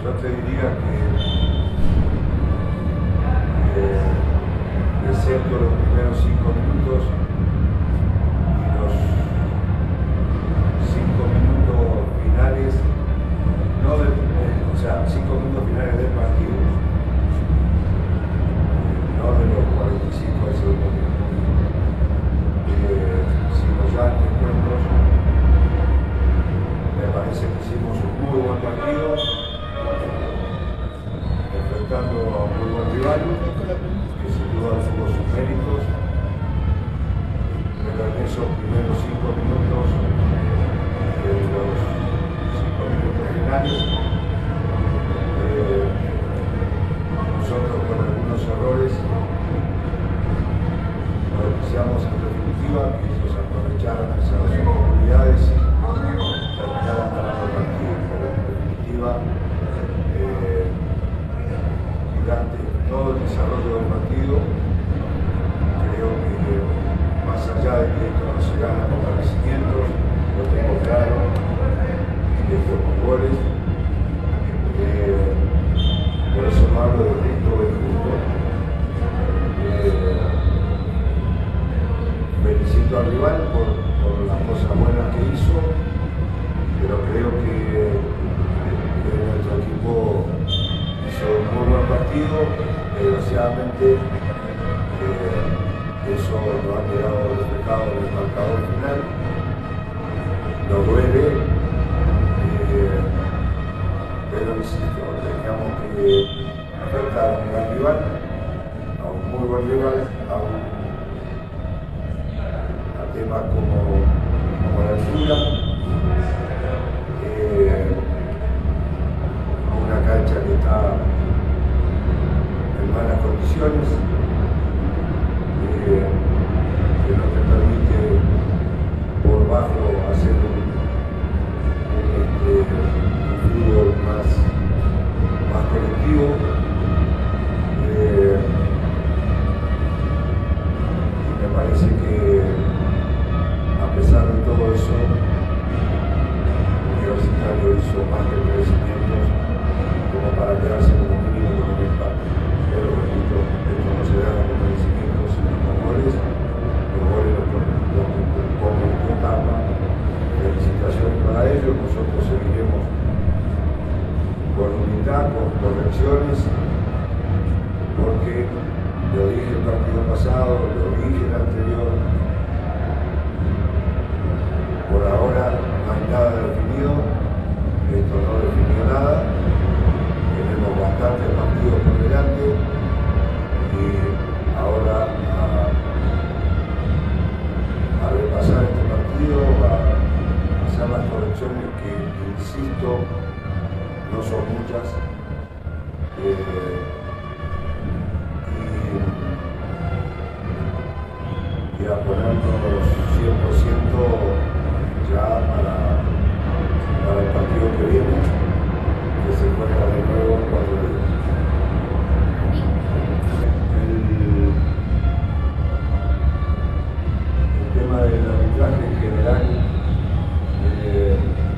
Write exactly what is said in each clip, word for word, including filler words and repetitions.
yo te diría que, eh, excepto los primeros cinco minutos y los cinco minutos finales, no del, eh, o sea, cinco minutos finales del partido, no de los cuarenta y cinco del segundo tiempo, eh, sino ya en encuentros, me parece que hicimos un muy buen partido, enfrentando a un muy buen rival, que sin duda tuvo sus méritos, pero en esos primeros cinco minutos, de los cinco minutos finales, eh, nosotros con algunos errores propiciamos en definitiva que ellos aprovecharan esas oportunidades y terminaran ganando el partido, pero en definitiva eh, durante todo el desarrollo del partido creo que más allá de que esto no se gana con merecimientos, lo tengo claro, de estos goles, eh, por eso no hablo de justo o injusto. Eh, felicito al rival por, por las cosas buenas que hizo, pero creo que, que nuestro equipo hizo un muy buen partido. Desgraciadamente eh, eso no ha quedado reflejado en el marcador final, nos duele, eh, pero insisto, teníamos que enfrentar a un gran rival, a un muy buen rival, a un temas como, como la altura, eh, una cancha que está en malas condiciones, eh, que no te permite por bajo hacer un, un, este, un fútbol más, más colectivo. Eh, y me parece que a pesar de todo eso, Universitario hizo más que merecimientos como para quedarse como mínimo con el empate. Pero repito, esto no se da con merecimientos sino con goles. Los goles los convirtió Tapa. Felicitaciones para ellos. Nosotros seguiremos con unidad, con correcciones, porque lo dije el partido pasado, lo dije el anterior. Por ahora no hay nada definido, esto no definió nada, tenemos bastantes partidos por delante y ahora a, a repasar este partido, a hacer las correcciones que, insisto, no son muchas, eh, y, y a ponernos cien por ciento ya para, para el partido que viene, que se juega de nuevo en cuatro días. El, el tema del arbitraje en general, eh,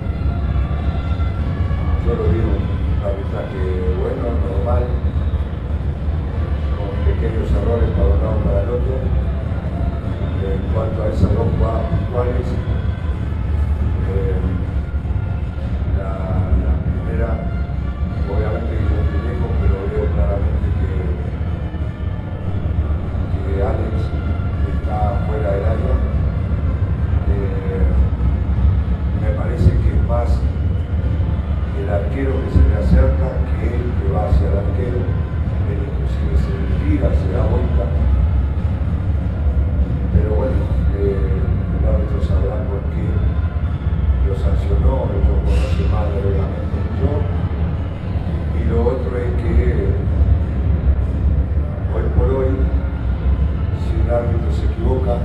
yo lo vi un arbitraje bueno, normal, con pequeños errores para un lado para el otro. En cuanto a esas dos jugadas puntuales, Eh, la, la primera, obviamente que yo estoy lejos, pero veo claramente que, que Alex está fuera del área. Eh, me parece que es más el arquero que se le acerca que él que va hacia el arquero. Él inclusive se gira, se da vuelta. Pero bueno, eh, el árbitro sabrá por qué lo sancionó, ellos conocen más del reglamento que yo. Y lo otro es que hoy por hoy, si un árbitro se equivoca,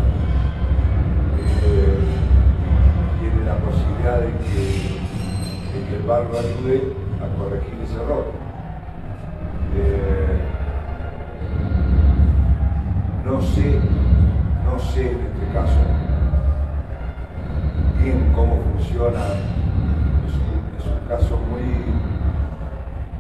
eh, tiene la posibilidad de que, de que el V A R lo ayude a corregir ese error. Eh, no sé, no sé en este caso bien cómo funciona, es un, es un caso muy,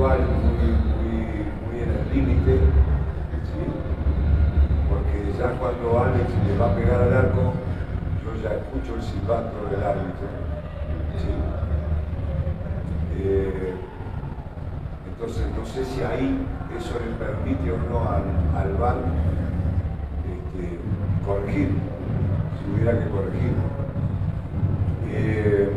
puntual, muy, muy, muy en el límite, ¿sí? Porque ya cuando Alex le va a pegar al arco, yo ya escucho el silbato del árbitro, ¿sí? Eh, entonces no sé si ahí eso le permite o no al, al V A R este, corregir, si hubiera que corregir. Eh,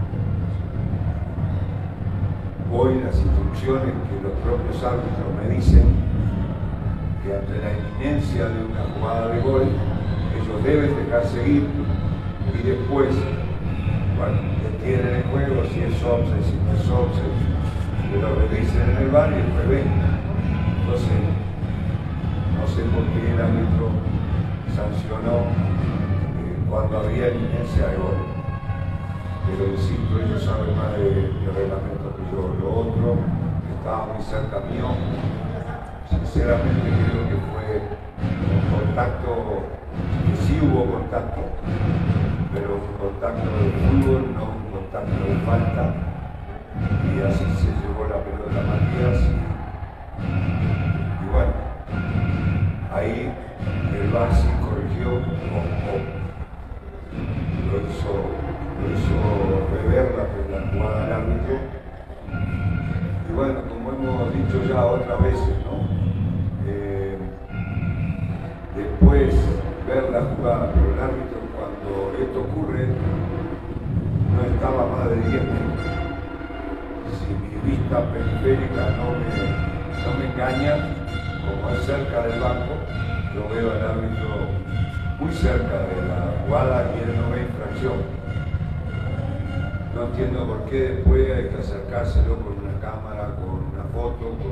hoy las instrucciones que los propios árbitros me dicen que ante la inminencia de una jugada de gol ellos deben dejar seguir y después, bueno, detienen el juego, si es offside, si no es offside, que lo revisen en el V A R y después ven. Entonces, no sé por qué el árbitro sancionó eh, cuando había inminencia de gol. Pero insisto, ellos saben más de, de reglamento que yo. Lo otro, que estaba muy cerca mío, sinceramente creo que fue un contacto, que sí hubo contacto, pero un contacto de fútbol, no un contacto de falta, y así se llevó la pelota a Matías, y, y bueno, ahí el V A R sí corrigió, o, o lo hizo, lo hizo rever la, la jugada del árbitro, y bueno, como hemos dicho ya otras veces, ¿no? Eh, después ver la jugada, pero el árbitro cuando esto ocurre no estaba más de diez minutos. Si mi vista periférica no me, no me engaña, como es cerca del banco, yo veo al árbitro muy cerca de la jugada y él no ve infracción. No entiendo por qué después hay que acercárselo con una cámara, con una foto, con...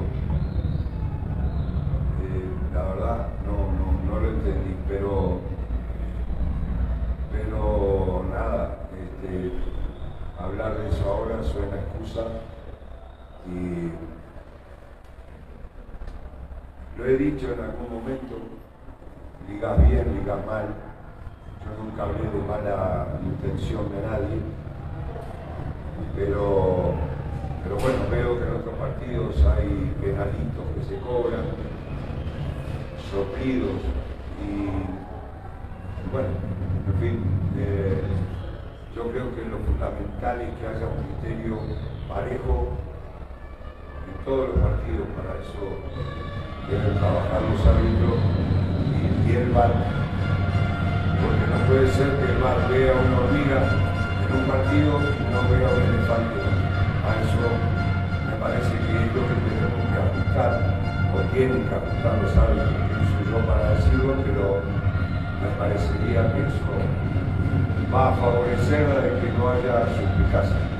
Eh, la verdad no, no, no lo entendí, pero, pero nada, este, hablar de eso ahora suena excusa y lo he dicho en algún momento, ligas bien, ligas mal, yo nunca hablé de mala intención de nadie, pero, pero bueno, veo que en otros partidos hay penalitos que se cobran, soplidos y bueno, en fin, eh, yo creo que lo fundamental es que haya un criterio parejo en todos los partidos, para eso deben trabajar los árbitros y, y el V A R, porque no puede ser que el V A R vea una hormiga en un partido y no vea un elefante. A eso me parece que es lo que tenemos que ajustar, o tienen que ajustar los árbitros, que no soy yo para decirlo, pero me parecería que eso va a favorecer a que no haya suspicacia.